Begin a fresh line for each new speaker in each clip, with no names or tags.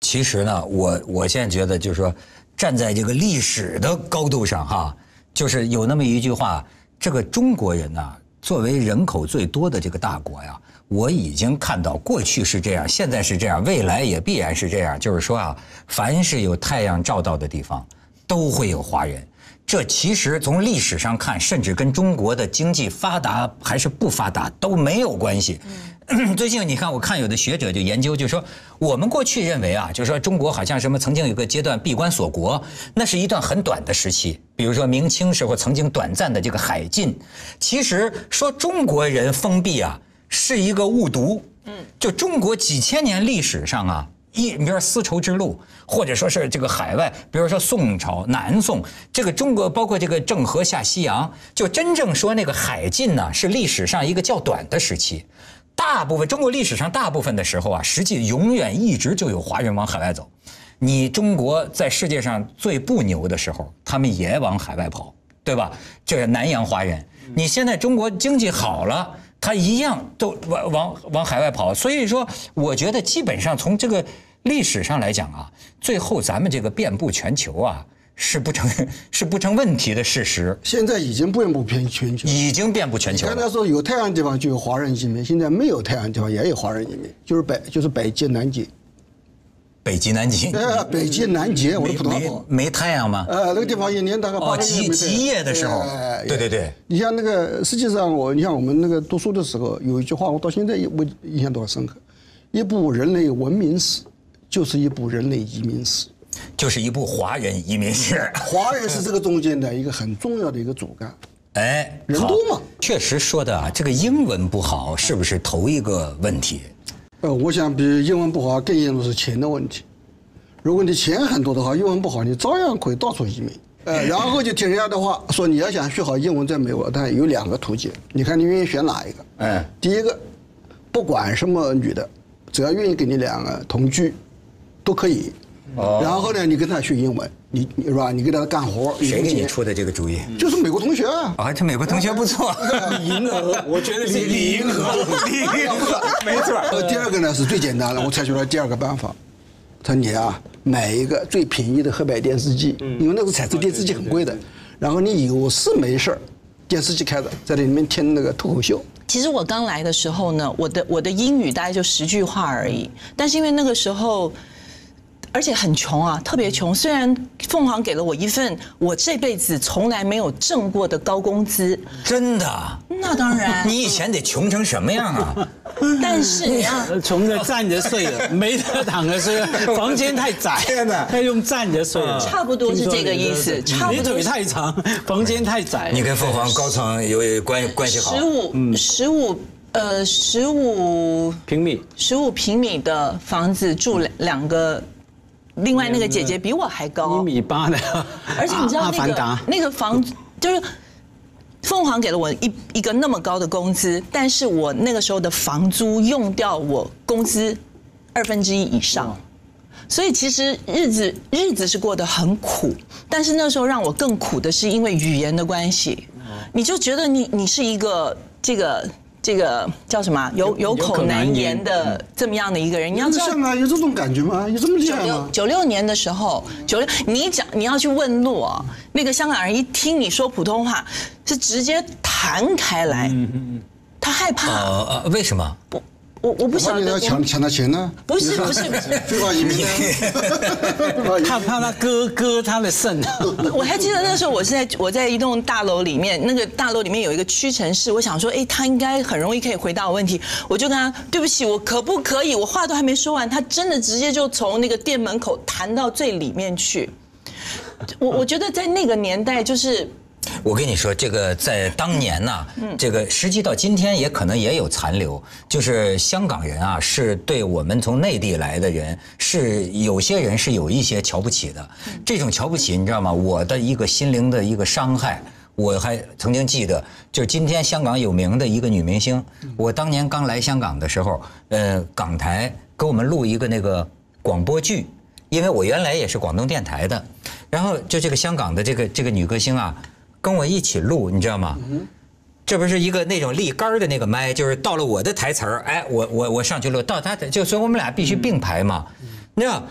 其实呢，我现在觉得就是说，站在这个历史的高度上哈，就是有那么一句话，这个中国人呢，作为人口最多的这个大国呀，我已经看到过去是这样，现在是这样，未来也必然是这样。就是说啊，凡是有太阳照到的地方，都会有华人。这其实从历史上看，甚至跟中国的经济发达还是不发达都没有关系。最近你看，我看有的学者就研究，就说我们过去认为啊，就说中国好像什么曾经有个阶段闭关锁国，那是一段很短的时期，比如说明清时候曾经短暂的这个海禁。其实说中国人封闭啊，是一个误读。就中国几千年历史上啊。比如说丝绸之路，或者说是这个海外，比如说宋朝、南宋，这个中国包括这个郑和下西洋，就真正说那个海禁呢，是历史上一个较短的时期。大部分中国历史上大部分的时候啊，实际永远一直就有华人往海外走。你中国在世界上最不牛的时候，他们也往海外跑，对吧？这个南洋华人，你现在中国经济好了。他一样都往海外跑，所以说，我觉得基本上从这个历史上来讲啊，最后咱们这个遍布全球啊，是不成问题的事实。
现在已经遍布全球，
已经遍布全球了。
刚才说有太阳地方就有华人移民，现在没有太阳地方也有华人移民，就是北极南极。
北极南极，
北极南极，我的普通话
没太阳吗？
那个地方一年大概8个月没太阳。
极夜的时候，对。
你像那个，实际上你像我们那个读书的时候，有一句话，我到现在我印象都很深刻：一部人类文明史，就是一部人类移民史，
就是一部华人移民史。
华人是这个中间的一个很重要的一个主干。
哎，
人多嘛，
确实说的啊，这个英文不好，是不是头一个问题？
我想比英文不好更严重是钱的问题。如果你钱很多的话，英文不好，你照样可以到处移民。然后就听人家的话说，你要想学好英文，在美国，但有2个途径，你看你愿意选哪一个？第一个，不管什么女的，只要愿意跟你2个同居，都可以。然后呢，你跟他学英文，你是吧？你给他干活。
谁给你出的这个主意？
就是美国同学啊。
这美国同学不错。
李银河，我觉得是李银河，
没错。
第2个呢是最简单的，我采取了第2个办法。他说你啊，买一个最便宜的黑白电视机，因为那个彩色电视机很贵的。然后你有事没事电视机开着，在里面听那个脱口秀。
其实我刚来的时候呢，我的英语大概就10句话而已，但是因为那个时候。而且很穷啊，特别穷。虽然凤凰给了我一份我这辈子从来没有挣过的高工资，
真的？
那当然。
你以前得穷成什么样啊？
但是你要
穷着站着睡了，没得躺着睡，房间太窄，
天哪，
要用站着睡了。
差不多是这个意思，差不多。
你腿太长，房间太窄。
你跟凤凰高层有关系好
？15平米的房子住2个。另外那个姐姐比我还高
，1.8米的，
而且你知道那个房就是凤凰给了我一个那么高的工资，但是我那个时候的房租用掉我工资1/2以上，所以其实日子是过得很苦，但是那时候让我更苦的是因为语言的关系，你就觉得你是一个这个叫什么有口难言的这么样的一个人，你要知道
有这种感觉吗？有这么厉害吗
？96年的时候你要去问路啊，那个香港人一听你说普通话，是直接弹开来，他害怕。
为什么？
我不晓得。
你要抢他钱呢？
不是，
非法移民呢？
怕他割他的肾。
我还记得那时候我在一栋大楼里面，那个大楼里面有一个屈臣氏，我想说，他应该很容易可以回答我问题，我就跟他对不起，我可不可以？我话都还没说完，他真的直接就从那个店门口弹到最里面去。我觉得在那个年代就是。
我跟你说，这个在当年呐，这个实际到今天也可能也有残留，就是香港人啊，是对我们从内地来的人，是有些人是有一些瞧不起的。这种瞧不起，你知道吗？我的一个心灵的一个伤害，我还曾经记得，就是今天香港有名的一个女明星，我当年刚来香港的时候，港台给我们录一个那个广播剧，因为我原来也是广东电台的，然后就这个香港的这个女歌星啊。跟我一起录，你知道吗？这不是一个那种立杆的那个麦，就是到了我的台词儿，我上去录，到他的，就所以我们俩必须并排嘛。你知道，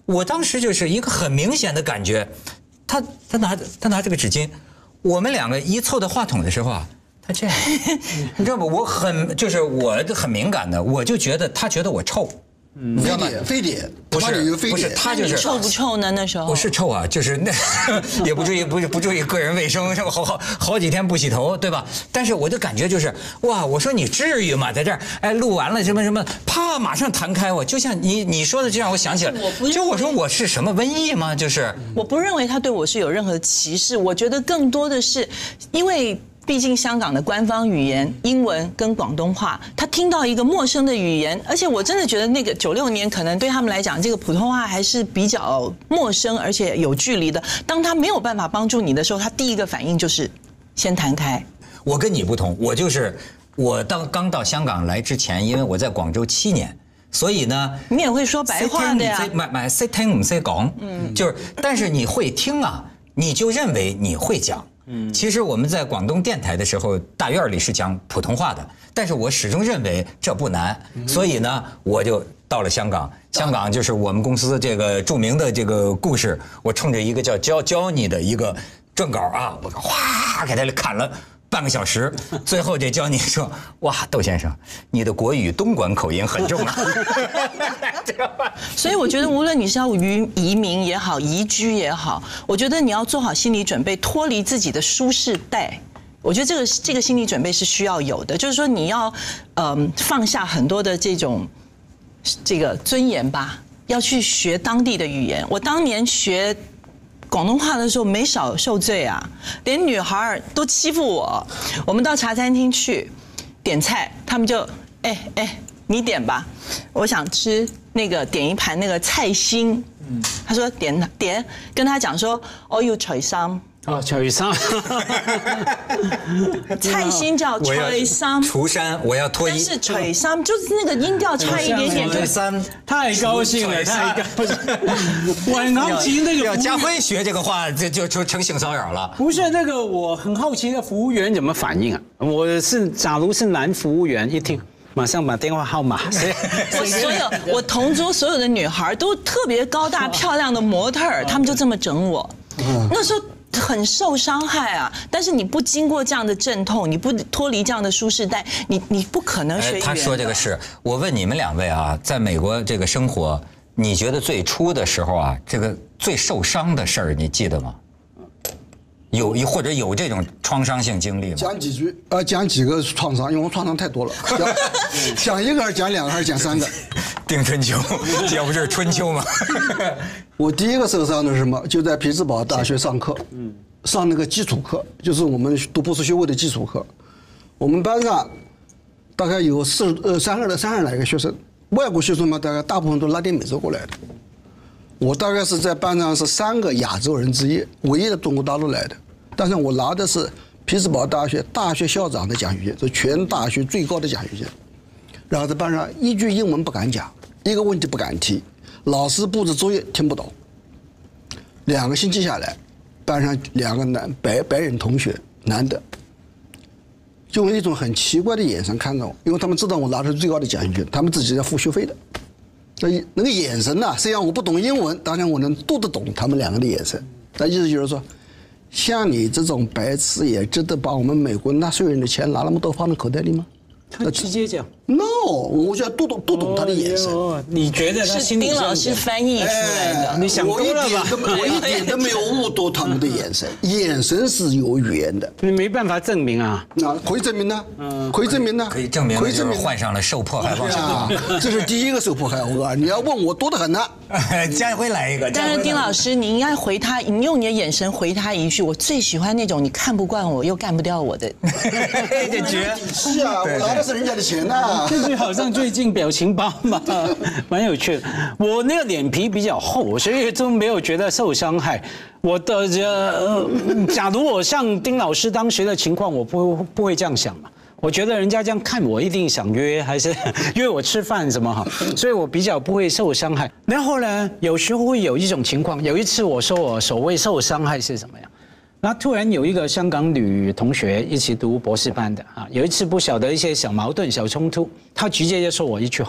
我当时就是一个很明显的感觉，他拿这个纸巾，我们两个一凑到话筒的时候啊，他这样，你知道吗？我很敏感的，我就觉得他觉得我臭。你知道吗？
非典
不是，他就是
臭不臭呢？那时候
不是臭啊，就是那也不注意个人卫生，是吧？好几天不洗头，对吧？但是我的感觉就是哇，我说你至于吗？在这儿哎，录完了什么，啪，马上弹开我，就像你说的，就让我想起来，就我说我是什么瘟疫吗？就是
我不认为他对我是有任何歧视，我觉得更多的是因为。毕竟香港的官方语言英文跟广东话，他听到一个陌生的语言，而且我真的觉得那个96年可能对他们来讲，这个普通话还是比较陌生而且有距离的。当他没有办法帮助你的时候，他第一个反应就是先弹开。
我跟你不同，我刚到香港来之前，因为我在广州7年。所以呢，
你也会说白话的呀。
识聽唔識講，就是，但是你会听啊，你就认为你会讲。其实我们在广东电台的时候，大院里是讲普通话的，但是我始终认为这不难，所以呢，我就到了香港。香港就是我们公司这个著名的这个故事，我冲着一个叫教你的一个撰稿啊，我哗给他砍了半个小时，最后这教你说，哇，窦先生，你的国语东莞口音很重啊。
所以我觉得，无论你是要移民也好，移居也好，我觉得你要做好心理准备，脱离自己的舒适带。我觉得这个心理准备是需要有的，就是说你要放下很多的这个尊严吧，要去学当地的语言。我当年学广东话的时候没少受罪啊，连女孩都欺负我。我们到茶餐厅去点菜，他们就你点吧，我想吃点一盘那个菜心。他说点，跟他讲说我要除衫。
哦，除衫。
菜心叫除衫。
除衫，我要脱衣。
但是除衫就是那个音调差一点点。
除衫，
太高兴了，太高兴。我很好奇那个。
要家辉学这个话，这就成性骚扰了。
不是那个，我很好奇的服务员怎么反应啊？假如是男服务员，一听。马上把电话号码。
我同桌所有的女孩都特别高大漂亮的模特儿，她们就这么整我。那时候很受伤害啊！但是你不经过这样的阵痛，你不脱离这样的舒适带，你不可能学语言。
他说这个是，我问你们2位啊，在美国这个生活，你觉得最初的时候啊，这个最受伤的事儿，你记得吗？或者有这种创伤性经历吗？
讲几句，讲几个创伤，因为我创伤太多了。讲一个还是讲2个还是讲3个？
定春秋，这要不就是春秋吗？
我第一个受伤的是什么？就在匹兹堡大学上课，上那个基础课，就是我们读博士学位的基础课。我们班上大概有30来个学生，外国学生嘛，大部分都拉丁美洲过来的。我大概是在班上是3个亚洲人之一，唯一的中国大陆来的。但是我拿的是匹兹堡大学校长的奖学金，是全大学最高的奖学金。然后在班上一句英文不敢讲，一个问题不敢提，老师布置作业听不懂。2个星期下来，班上2个白人同学，男的，就用一种很奇怪的眼神看着我，因为他们知道我拿的是最高的奖学金，他们自己在付学费的。那个眼神呐，虽然我不懂英文，当然我能读得懂他们2个的眼神。那意思就是说，像你这种白痴也值得把我们美国纳税人的钱拿那么多放在口袋里吗？
他直接讲
，no， 我就要读懂他的眼神。
你觉得
是丁老师翻译出来的？
你想多了吧？
我一点都没有误读他们的眼神，眼神是有语言的。
你没办法证明啊？
可以证明呢？可以证明呢？
可以证明，就是患上了受迫害妄想症。
这是第一个受迫害。我告诉你，要问我多得很呢。
家辉来一个。
但是丁老师，你应该回他，你用你的眼神回他一句：我最喜欢那种你看不惯我又干不掉我的。
这绝
是啊，我拿的是人家的钱呐。
这就好像最近表情包嘛，蛮有趣的。我那个脸皮比较厚，所以都没有觉得受伤害。我的假如我像丁老师当时的情况，我不会这样想嘛。我觉得人家这样看我，一定想约，还是约我吃饭什么哈，所以我比较不会受伤害。然后呢，有时候会有一种情况，有一次我说我所谓受伤害是什么呀？那突然有一个香港女同学一起读博士班的啊，有一次不晓得一些小矛盾、小冲突，她直接就说我一句话，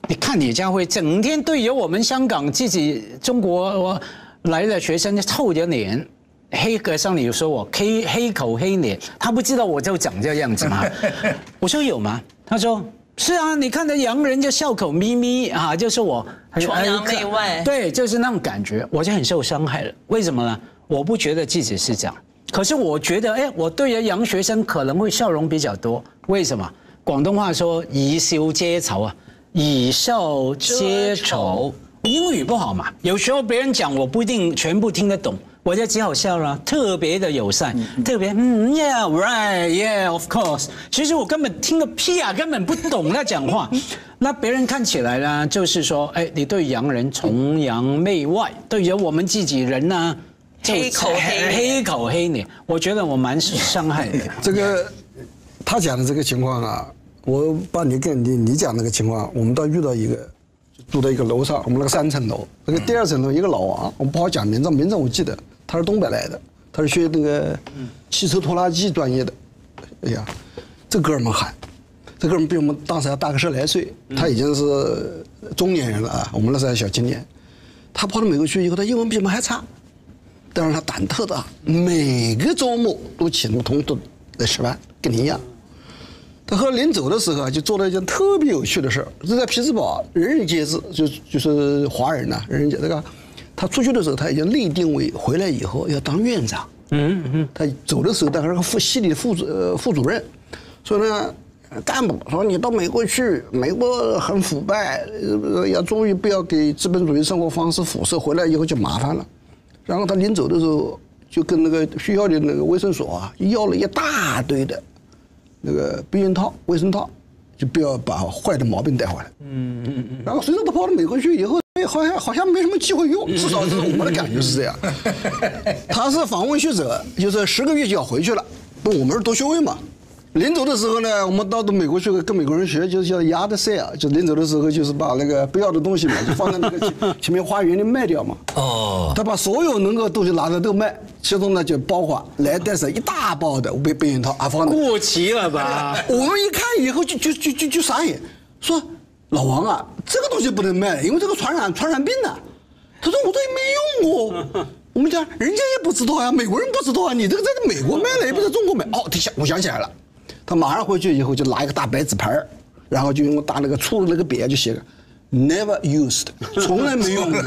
你看李家辉整天对于我们香港自己中国来的学生臭着脸。黑格上你说我黑口黑脸，他不知道我就长这样子吗？我说有吗？他说是啊，你看着洋人就笑口眯眯啊，就是我
崇洋媚外，
对，就是那种感觉，我就很受伤害了。为什么呢？我不觉得自己是这样，可是我觉得，我对于洋学生可能会笑容比较多。为什么？广东话说以笑遮丑啊，以笑遮丑。英语不好嘛，有时候别人讲我不一定全部听得懂。我就只好笑了，特别的友善，特别yeah right yeah of course。其实我根本听个屁啊，根本不懂他讲话。那别人看起来呢，就是说，你对洋人崇洋媚外，对于我们自己人呢，
黑
口黑脸。我觉得我蛮伤害的。
这个他讲的这个情况啊，我把你讲那个情况，我们倒遇到一个。住在一个楼上，我们那个3层楼，那个第2层楼一个老王，我不好讲名字我记得，他是东北来的，他是学那个汽车拖拉机专业的。哎呀，这哥们喊，这哥们比我们当时要大个10来岁，他已经是中年人了啊，我们那时候还小青年。他跑到美国去以后，他英文比我们还差，但是他胆特大，每个周末都请我们同事来吃饭，跟你一样。他后来临走的时候就做了一件特别有趣的事儿，这在匹兹堡人人皆知，就是华人呐，人人皆这个。他出去的时候，他已经内定为回来以后要当院长。他走的时候，他是个系里的副主任，所以呢，干部说你到美国去，美国很腐败，要注意不要给资本主义生活方式辐射，回来以后就麻烦了。然后他临走的时候，就跟那个学校的那个卫生所啊，要了一大堆的。那个避孕套、卫生套，就不要把坏的毛病带回来。然后随着他跑到美国去以后，好像没什么机会用，至少是我们的感觉是这样。他是访问学者，就是10个月就要回去了。不，我们是读学位嘛。临走的时候呢，我们到美国去跟美国人学，就是叫yard sale，就临走的时候就是把那个不要的东西嘛，就放在那个前面花园里卖掉嘛。他把所有能够东西拿着都卖，其中呢就包括来带上一大包的避孕套啊，放
过期了吧？
我们一看以后就傻眼，说老王啊，这个东西不能卖，因为这个传染病的。他说我这也没用过。我们讲人家也不知道呀，美国人不知道啊，你这个在美国卖了也不在中国卖。我想起来了。他马上回去以后就拿一个大白纸牌，然后就用大那个粗的那个笔就写个 never used， 从来没用过，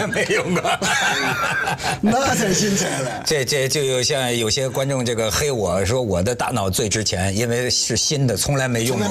那才精彩了。
这就有像有些观众这个黑我说我的大脑最值钱，因为是新的，从来没用过。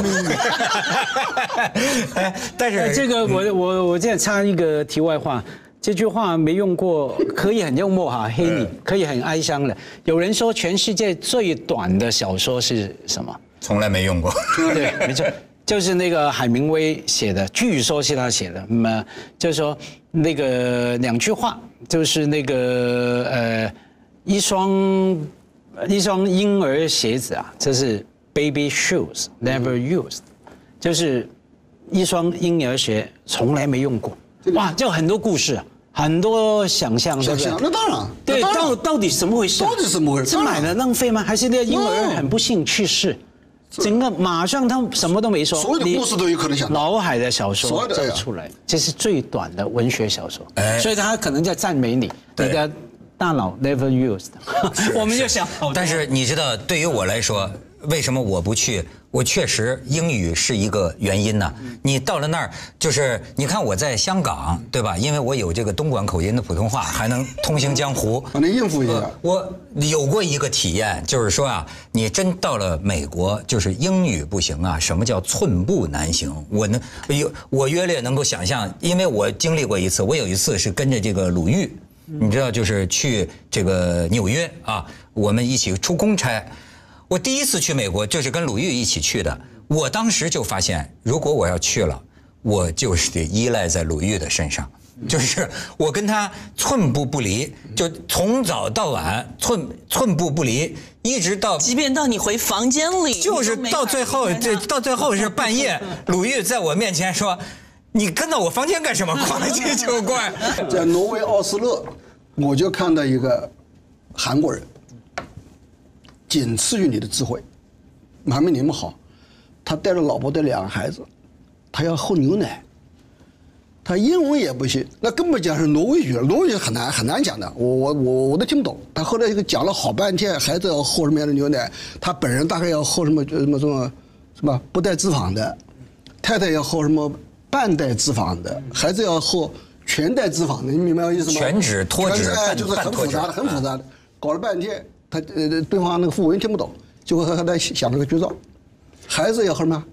但是
这个我现在插一个题外话。这句话没用过，可以很幽默哈，黑你可以很哀伤的。有人说全世界最短的小说是什么？
从来没用过。
对，没错，就是那个海明威写的，据说是他写的。就是说那个2句话，就是那个一双婴儿鞋子啊，这是 baby shoes never used， 就是一双婴儿鞋从来没用过。哇，就很多故事啊。很多想象，对不对？
那当然，
对，到底怎么回事？
到底怎么回事？
是买了浪费吗？还是那个婴儿很不幸去世？整个马上他什么都没说，
所有的故事都有可能想到。
脑海的小说就出来，这是最短的文学小说，所以他可能在赞美你的大脑 never used。我们就想，
但是你知道，对于我来说，为什么我不去？我确实英语是一个原因呢。你到了那儿，就是你看我在香港，对吧？因为我有这个东莞口音的普通话，还能通行江湖，
能应付一下。
我有过一个体验，就是说啊，你真到了美国，就是英语不行啊，什么叫寸步难行？我约略能够想象，因为我经历过一次，我有一次是跟着这个鲁豫，你知道，就是去这个纽约啊，我们一起出公差。我第一次去美国就是跟鲁豫一起去的，我当时就发现，如果我要去了，我就是得依赖在鲁豫的身上，就是我跟他寸步不离，就从早到晚寸步不离，一直到
即便到你回房间里，
就是到最后是半夜，鲁豫在我面前说：“你跟到我房间干什么？怪奇就怪。”
在挪威奥斯陆，我就看到一个韩国人。仅次于你的智慧，还没你们好。他带着老婆带2个孩子，他要喝牛奶， 他英文也不行，那根本讲是挪威语，挪威语很难讲的，我都听不懂。他后来讲了好半天，孩子要喝什么样的牛奶，他本人大概要喝什么不带脂肪的，太太要喝什么半带脂肪的，孩子要喝全带脂肪的，你明白我意思吗？
全脂、脱脂，
就是很复杂的，很复杂的，搞了半天，他对方那个妇人听不懂，结果他想了个绝招，孩子要喝什么？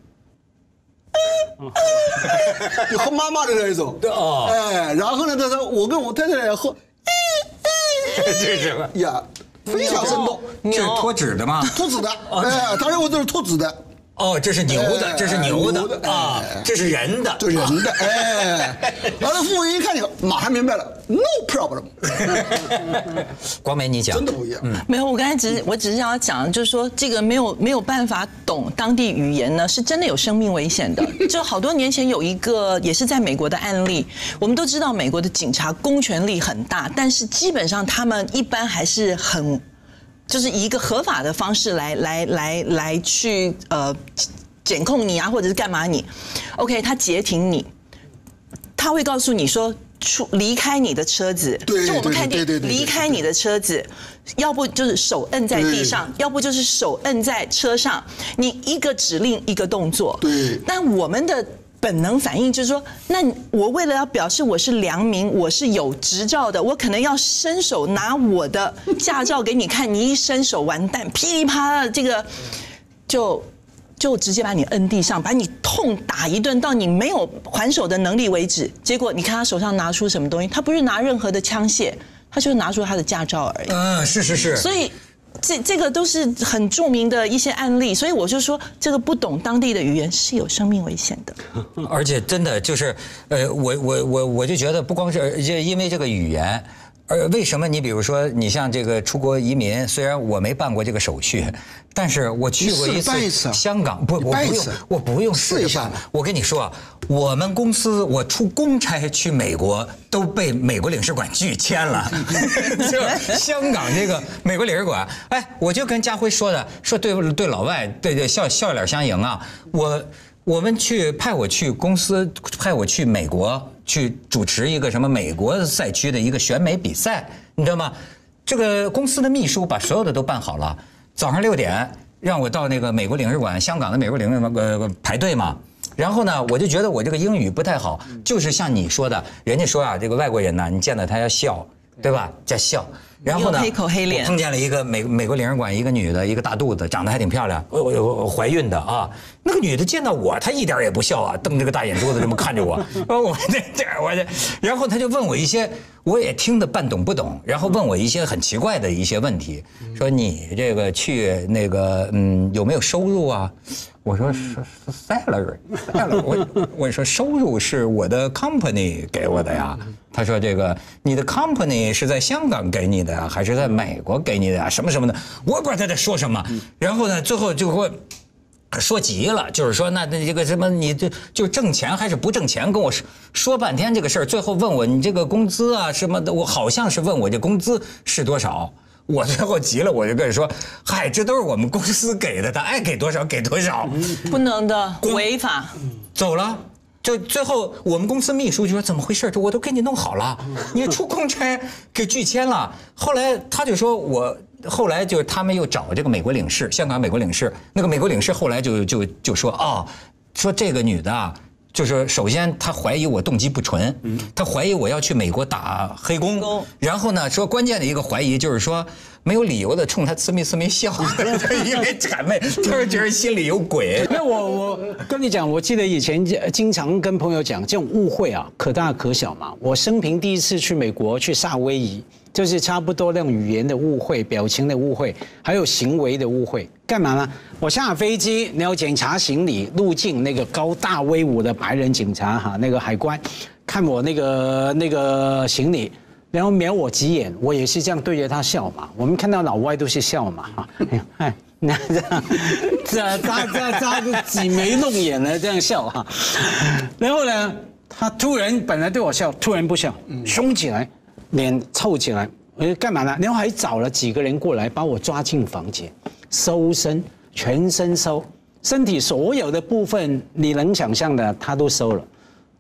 就喝妈妈的那一种，
哦，
哎，然后呢，他说我跟我太太也喝，
这是什么
呀？非常生动，
这是脱脂的吗？
脱脂的，哎，他认为这是脱脂的。
哦，这是牛的，这是牛的啊，这是人的，
这人的，哎，完了，妇人一看这个，马上明白了 ，no problem。
光美，你讲，
真的不一样。
没有，我只是要讲，就是说这个没有办法懂当地语言呢，是真的有生命危险的。就好多年前有一个也是在美国的案例，我们都知道美国的警察公权力很大，但是基本上他们一般还是就是以一个合法的方式来去检控你啊，或者是干嘛你 ，OK， 他截停你，他会告诉你说离开你的车子，就我们看电影离开你的车子，要不就是手摁在地上，要不就是手摁在车上，你一个指令一个动作，但我们的本能反应就是说，那我为了要表示我是良民，我是有执照的，我可能要伸手拿我的驾照给你看，你一伸手完蛋，噼里啪啦，这个就直接把你摁地上，把你痛打一顿，到你没有还手的能力为止。结果你看他手上拿出什么东西，他不是拿任何的枪械，他就拿出他的驾照而已。
是。
所以。这个都是很著名的一些案例，所以我就说，这个不懂当地的语言是有生命危险的。
而且真的就是，我就觉得不光是因为这个语言，为什么你比如说你像这个出国移民，虽然我没办过这个手续，但是我去过一次香港，我不用试着办。我跟你说，我们公司我出公差去美国都被美国领事馆拒签了，就香港这个美国领事馆，哎，我就跟家辉说对老外对笑脸相迎啊，我们派我去公司，派我去美国去主持一个什么美国赛区的一个选美比赛，你知道吗？这个公司的秘书把所有的都办好了，早上6点让我到那个美国领事馆，香港的美国领事馆排队嘛。然后呢，我就觉得我这个英语不太好，就是像你说的，人家说啊，这个外国人呢，你见到他要笑，对吧？叫笑。然后呢，
黑口黑脸，
碰见了一个美国领事馆一个女的，一个大肚子，长得还挺漂亮，我怀孕的啊。那个女的见到我，她一点也不笑啊，瞪着个大眼珠子这么看着我。然后她就问我一些我也听得半懂不懂，然后问我一些很奇怪的一些问题，说你这个去那个有没有收入啊？我说是 salary， 我说收入是我的 company 给我的呀。他说这个你的 company 是在香港给你的呀，还是在美国给你的呀？什么什么的，我也不知道他在说什么。然后呢，最后就会说急了，就是说那这个什么你就挣钱还是不挣钱，跟我说半天这个事儿，最后问我你这个工资啊什么的，我好像是问我这工资是多少。我最后急了，我就跟你说，嗨，这都是我们公司给的，他爱给多少给多少，
不能的，违法。
走了。就最后我们公司秘书就说怎么回事？我都给你弄好了，你出公差给拒签了。后来他就说后来就是他们又找这个美国领事，香港美国领事，那个美国领事后来就说说这个女的啊，就是首先他怀疑我动机不纯，他怀疑我要去美国打黑工，然后呢说关键的一个怀疑就是说没有理由的冲他呲咪笑，因为谄媚，他是觉得心里有鬼。
那我跟你讲，我记得以前经常跟朋友讲，这种误会啊，可大可小嘛。我生平第一次去美国去夏威夷，就是差不多那种语言的误会、表情的误会，还有行为的误会。干嘛呢？我下飞机，你要检查行李，入境那个高大威武的白人警察哈，那个海关看我那个行李。然后瞄我几眼，我也是这样对着他笑嘛。我们看到老外都是笑嘛，哎，那这样扎挤眉弄眼的这样笑哈。然后呢，他突然本来对我笑，突然不笑，凶起来，脸臭起来，干嘛呢？然后还找了几个人过来把我抓进房间，搜身，全身搜，身体所有的部分你能想象的他都搜了。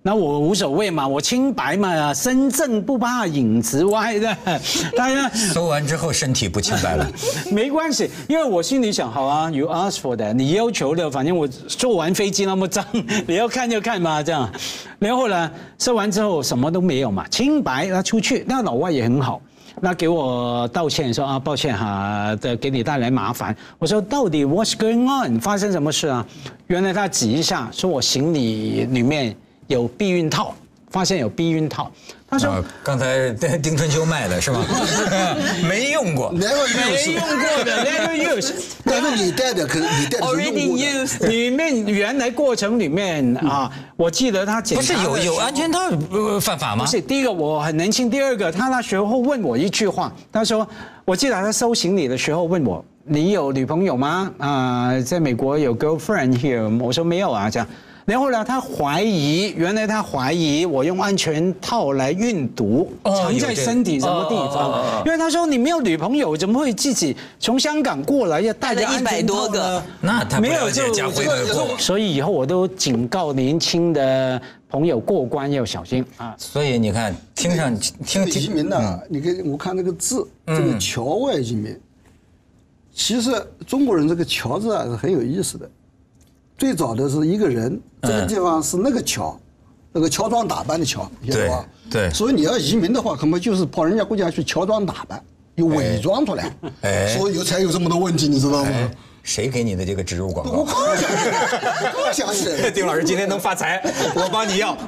那我无所谓嘛，我清白嘛，身正不怕影子歪的。大家
搜完之后身体不清白了，
没关系，因为我心里想，好啊 ，you ask for that， 你要求的，反正我坐完飞机那么脏，你要看就看嘛，这样。然后呢，搜完之后什么都没有嘛，清白，那出去，那老外也很好。那给我道歉说啊，抱歉哈，给你带来麻烦。我说到底 what's going on？ 发生什么事啊？原来他指一下，说我行李里面有避孕套，发现有避孕套。他说
刚才丁春秋卖的是吧？没用过，
没用过的 never use。
但是你带的可你带的是用过的。
里面原来过程里面啊，我记得他检查
不是有安全套犯法吗？
不是，第一个我很年轻，第二个他那时候问我一句话，他说我记得他收行李的时候问我，你有女朋友吗？在美国有 girlfriend here？ 我说没有啊，这样。然后呢，原来他怀疑我用安全套来运毒，藏在身体什么地方？因为他说你没有女朋友，怎么会自己从香港过来要带着
100多个？
那他不了解家辉的过往，
所以以后我都警告年轻的朋友过关要小心啊。
所以你看，听
移民呢，你看我看这个字，这个侨外移民，其实中国人这个侨字啊是很有意思的。最早的是一个人，这个地方是那个侨，那个乔装打扮的乔，晓得吧？
对。
所以你要移民的话，可能就是跑人家国家去乔装打扮，有伪装出来，所以才有这么多问题，你知道吗？
谁给你的这个植入广告？
我想起来，
丁老师今天能发财，我帮你要。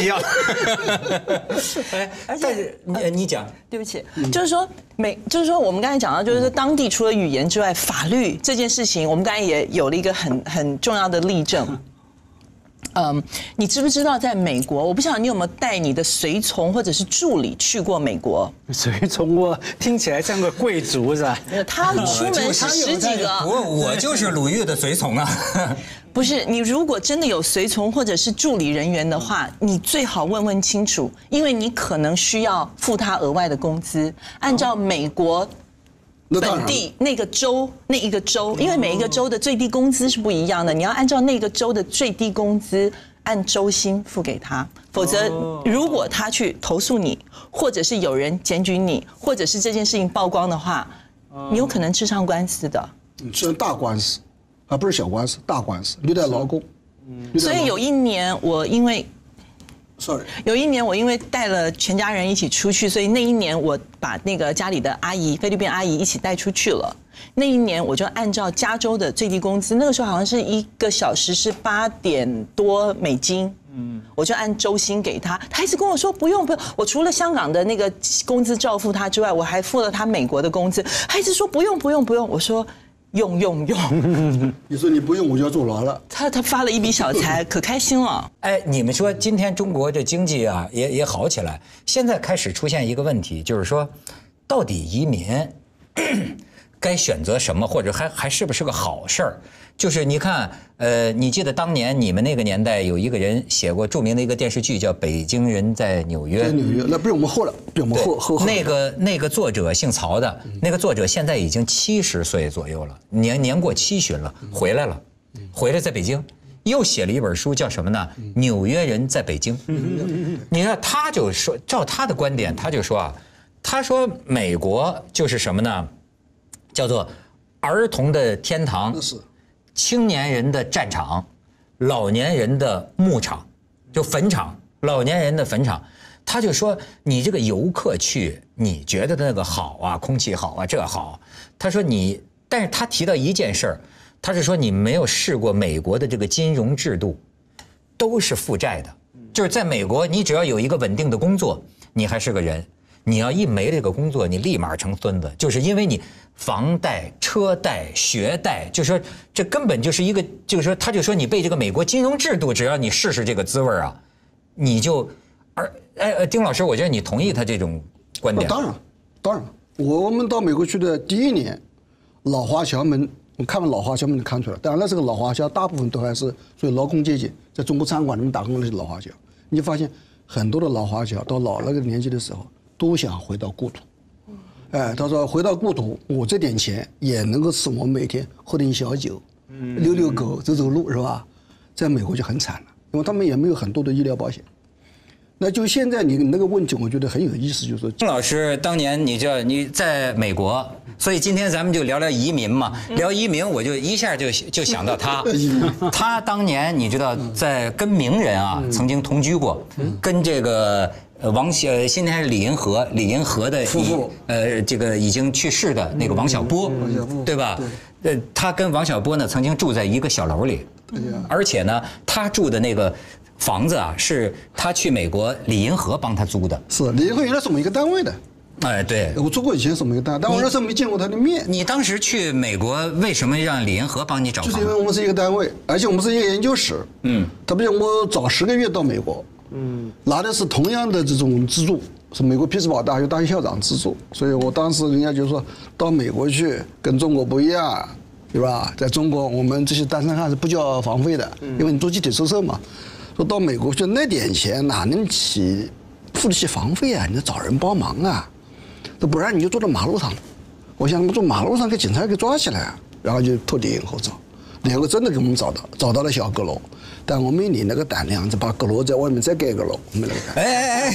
但是你讲，
对不起，就是说我们刚才讲到，就是说当地除了语言之外，法律这件事情，我们刚才也有了一个很重要的例证。你知不知道在美国？我不晓得你有没有带你的随从或者是助理去过美国？
随从我听起来像个贵族是吧？
他出门是10几个。
我就是鲁豫的随从啊。
不是，你如果真的有随从或者是助理人员的话，你最好问清楚，因为你可能需要付他额外的工资。按照美国本地那一个州，因为每一个州的最低工资是不一样的，你要按照那个州的最低工资按周薪付给他，否则如果他去投诉你，或者是有人检举你，或者是这件事情曝光的话，你有可能吃上官司的。
吃大官司，而不是小官司，大官司，虐待劳工。
所以有一年我因为带了全家人一起出去，所以那一年我把那个家里的菲律宾阿姨一起带出去了。那一年我就按照加州的最低工资，那个时候好像是1个小时是$8点多，我就按周薪给他。他一直跟我说不用，我除了香港的那个工资照付他之外，我还付了他美国的工资。他一直说不用，我说用。
你说你不用我就要坐牢了。
他发了一笔小财，可开心了。
哎，你们说今天中国这经济啊也好起来，现在开始出现一个问题，就是说，到底移民该选择什么，或者还是不是个好事儿？就是你看，你记得当年你们那个年代有一个人写过著名的一个电视剧叫《北京人在纽约》。
在纽约，那不是我们后了，对我们后。
那个作者姓曹的，那个作者现在已经70岁左右了，年过70了，回来在北京，又写了一本书，叫什么呢？《纽约人在北京》。你看，他就说，照他的观点，他就说啊，他说美国就是什么呢？叫做儿童的天堂。青年人的战场，老年人的牧场，就坟场，老年人的坟场。他就说你这个游客去，你觉得那个好啊，空气好啊，这好。他说但是他提到一件事儿，他是说你没有试过美国的这个金融制度，都是负债的。就是在美国，你只要有一个稳定的工作，你还是个人。你要一没这个工作，你立马成孙子，就是因为你房贷、车贷、学贷，就说这根本就是一个，就是说他就说你被这个美国金融制度，只要你试试这个滋味啊，你就丁老师，我觉得你同意他这种观点。
当然，我们到美国去的第1年，老华侨们，我看完老华侨们能看出来，当然了，这个老华侨大部分都还是属于劳工阶级，在中国餐馆里面打工的那些老华侨，你发现很多的老华侨到老那个年纪的时候，都想回到故土。他说回到故土，我这点钱也能够使我每天喝点小酒，遛狗，走路，是吧？在美国就很惨了，因为他们也没有很多的医疗保险， 那就现在你那个问题，我觉得很有意思，就是说，
郑老师当年你在美国，所以今天咱们就聊聊移民嘛。聊移民，我就一下就想到他，他当年你知道在跟名人啊曾经同居过，跟这个今天是李银河的
夫妇，
这个已经去世的那个王小波，对吧？他跟王小波呢曾经住在一个小楼里，而且呢，他住的那个房子啊，是他去美国李银河帮他租的。
是李银河原来是我们一个单位的。
哎，对，
我做过以前是我们一个单位，但我那时候没见过他的面。
你当时去美国为什么让李银河帮你找房？
就是因为我们是一个单位，而且我们是一个研究室。他不像我早10个月到美国，拿的是同样的这种资助，是美国匹兹堡大学大学校长资助，所以我当时人家就说到美国去跟中国不一样，对吧？在中国我们这些单身汉是不交房费的，因为你坐集体宿舍嘛。说到美国去那点钱哪能付得起房费啊？你得找人帮忙啊，不然你就坐在马路上。我想他们坐马路上给警察给抓起来啊，然后就托李银河找，李银河真的给我们找到了小阁楼，但我没你那个胆量，就把阁楼在外面再盖个楼，没那个胆。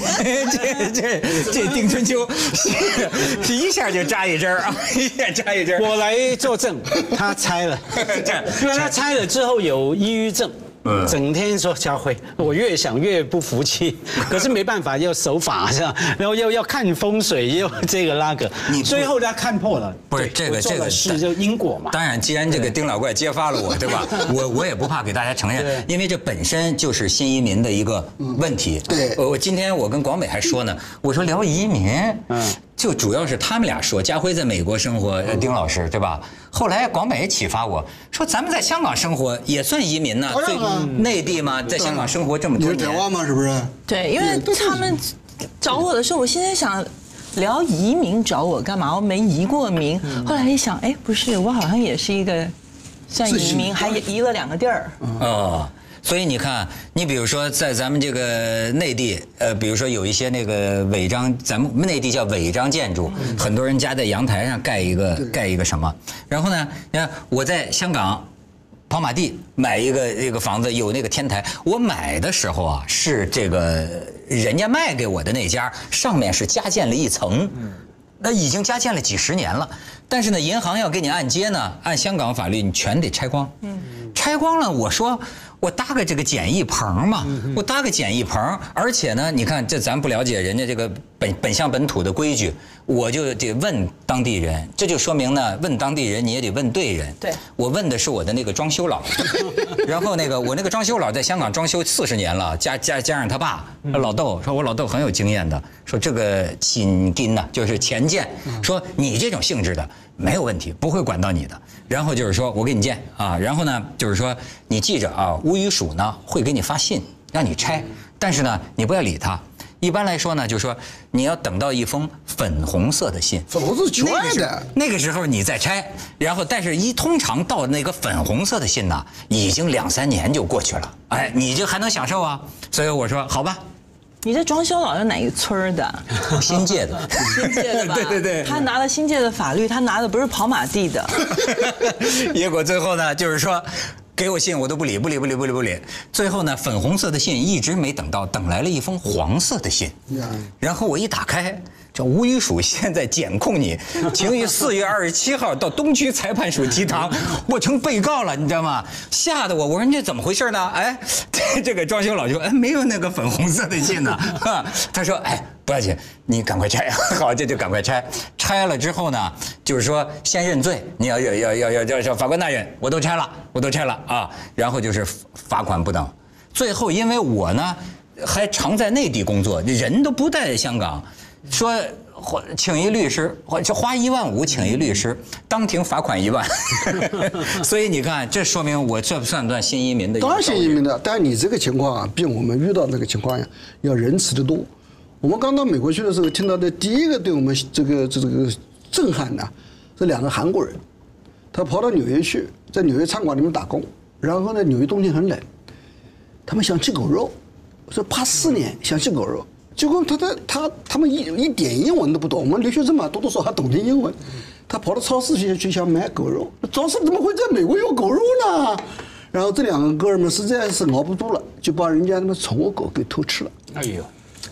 这丁春秋是一下就扎一针啊，一下扎一针。
我来作证，他拆了，因为他拆了之后有抑郁症。整天说家辉，我越想越不服气，可是没办法，要守法是吧？然后又要看风水，又这个那个，最后他看破了。
不是这个
是就因果嘛。
当然，既然这个丁老怪揭发了我，对吧？我也不怕给大家承认，因为这本身就是新移民的一个问题。
对，
今天我跟广美还说呢，我说聊移民，就主要是他们俩说，家辉在美国生活，丁老师对吧？后来广美启发我说，咱们在香港生活也算移民呢，内地嘛，在香港生活这么多年，
你是台湾吗？是不是？
对，因为他们找我的时候，我现在想聊移民找我干嘛？我没移过民。后来一想，哎，不是，我好像也是一个算移民，还移了2个地儿。
哦。所以你看，你比如说在咱们这个内地，比如说有一些那个违章，咱们内地叫违章建筑，很多人家在阳台上盖一个什么，然后呢，你看我在香港跑马地买一个房子，有那个天台，我买的时候啊是这个人家卖给我的那家上面是加建了一层，那已经加建了几10年了，但是呢，银行要给你按揭呢，按香港法律你全得拆光，拆光了，我说。我搭个这个简易棚嘛，我搭个简易棚，而且呢，你看这咱不了解人家这个本乡本土的规矩，我就得问当地人，这就说明呢，问当地人你也得问对人。
对，
我问的是我的那个装修佬，然后我那个装修佬在香港装修40年了，加上他爸老豆，说我老豆很有经验的，说这个薪金呢就是钱建，说你这种性质的没有问题，不会管到你的。然后就是说我给你建啊，然后呢就是说你记着啊，屋宇署呢会给你发信让你拆，但是呢你不要理他。一般来说呢，就是说你要等到一封粉红色的信，
粉红色全的，
那个时候你再拆，然后但是通常到那个粉红色的信呢，已经2、3年就过去了，哎，你就还能享受啊。所以我说好吧。
你这装修佬是哪个村的？
新界的，
新界的吧？
对，
他拿了新界的法律，他拿的不是跑马地的。
结果最后呢，就是说，给我信我都不理。最后呢，粉红色的信一直没等到，等来了一封黄色的信。然后我一打开，这屋宇署现在检控你，请于4月27号到东区裁判所提堂，我成被告了，你知道吗？吓得我说你这怎么回事呢？哎，这个装修佬就说，哎，没有那个粉红色的信呢。他说，哎，不要紧，你赶快拆。好，这就赶快拆。拆了之后呢，就是说先认罪，你要法官大人，我都拆了啊。然后就是罚款不等。最后因为我呢还常在内地工作，人都不在香港。说请一律师，就花1.5万请一律师，当庭罚款1万。所以你看，这说明我这算不算新移民的？
当然新移民的，但你这个情况啊，比我们遇到那个情况呀要仁慈得多。我们刚到美国去的时候，听到的第一个对我们这个震撼呢，是2个韩国人，他跑到纽约去，在纽约餐馆里面打工，然后呢，纽约冬天很冷，他们想吃狗肉，说84年想吃狗肉。结果他们一点英文都不懂，我们留学生嘛，多多少少还懂点英文。他跑到超市去想买狗肉，超市怎么会在美国有狗肉呢？然后这2个哥们实在是熬不住了，就把人家那宠物狗给偷吃了。
哎呦！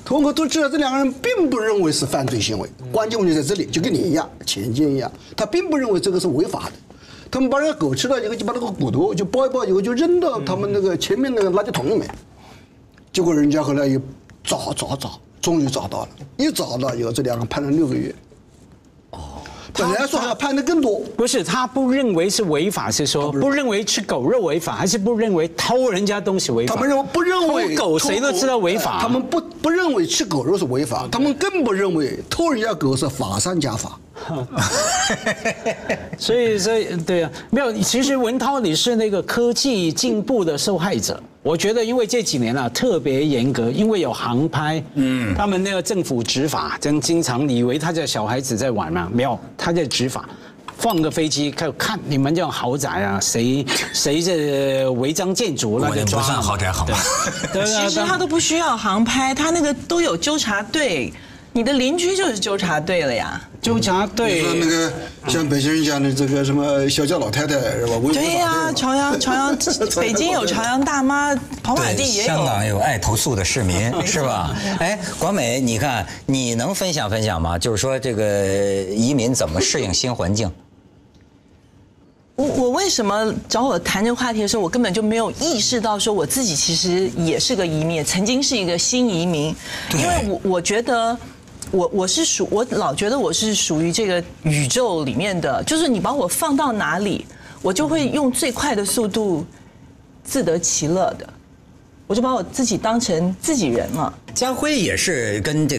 通过都知道这两个人并不认为是犯罪行为，关键问题在这里，就跟你一样，钱奸一样，他并不认为这个是违法的。他们把人家狗吃了以后，就把那个骨头就包一包以后就扔到他们那个前面那个垃圾桶里面，结果人家后来又找，终于找到了，一找到以后，这两个判了6个月。本来说还要判得更多，
不是他不认为是违法，是说不认为吃狗肉违法，还是不认为偷人家东西违法？
他们不认为
偷狗谁都知道违法，
他们不认为吃狗肉是违法，他们更不认为偷人家狗是法上加法。
所以对啊，没有。其实文涛你是那个科技进步的受害者。我觉得因为这几年啊特别严格，因为有航拍，他们那个政府执法，真经常以为他家小孩子在玩嘛，没有，他在执法。放个飞机看你们这种豪宅啊，谁是违章建筑，那就抓。
不算豪宅好吗？
其实他都不需要航拍，他那个都有纠察队。你的邻居就是纠察队了呀，
纠察队。
你说那个像北京人讲的这个什么小脚老太太是吧？
对呀，朝阳，北京有朝阳大妈，跑马地也有。
香港有爱投诉的市民是吧？哎，广美，你看你能分享吗？就是说这个移民怎么适应新环境？
我为什么找我谈这个话题的时候，我根本就没有意识到说我自己其实也是个移民，曾经是一个新移民，因为我觉得。我老觉得我是属于这个宇宙里面的，就是你把我放到哪里，我就会用最快的速度自得其乐的，我就把我自己当成自己人了。
家辉也是跟这